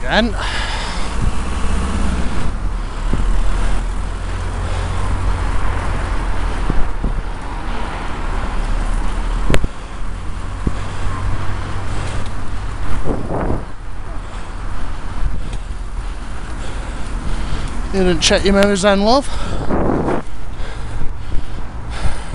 again. You didn't check your mirrors then, love?